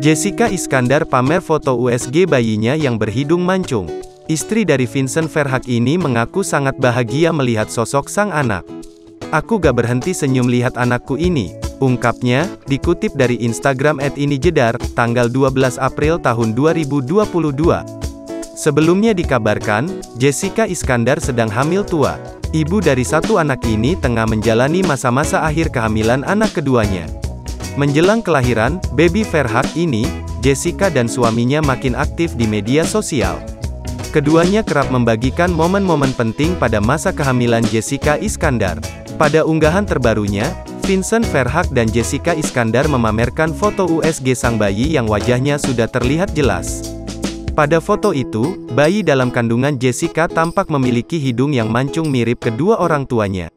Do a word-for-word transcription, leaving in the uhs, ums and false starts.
Jessica Iskandar pamer foto U S G bayinya yang berhidung mancung. Istri dari Vincent Verhaeghe ini mengaku sangat bahagia melihat sosok sang anak. "Aku gak berhenti senyum lihat anakku ini," ungkapnya, dikutip dari Instagram et inijedar, tanggal dua belas April tahun dua ribu dua puluh dua. Sebelumnya dikabarkan, Jessica Iskandar sedang hamil tua. Ibu dari satu anak ini tengah menjalani masa-masa akhir kehamilan anak keduanya. Menjelang kelahiran baby Verhaeghe ini, Jessica dan suaminya makin aktif di media sosial. Keduanya kerap membagikan momen-momen penting pada masa kehamilan Jessica Iskandar. Pada unggahan terbarunya, Vincent Verhaeghe dan Jessica Iskandar memamerkan foto U S G sang bayi yang wajahnya sudah terlihat jelas. Pada foto itu, bayi dalam kandungan Jessica tampak memiliki hidung yang mancung mirip kedua orang tuanya.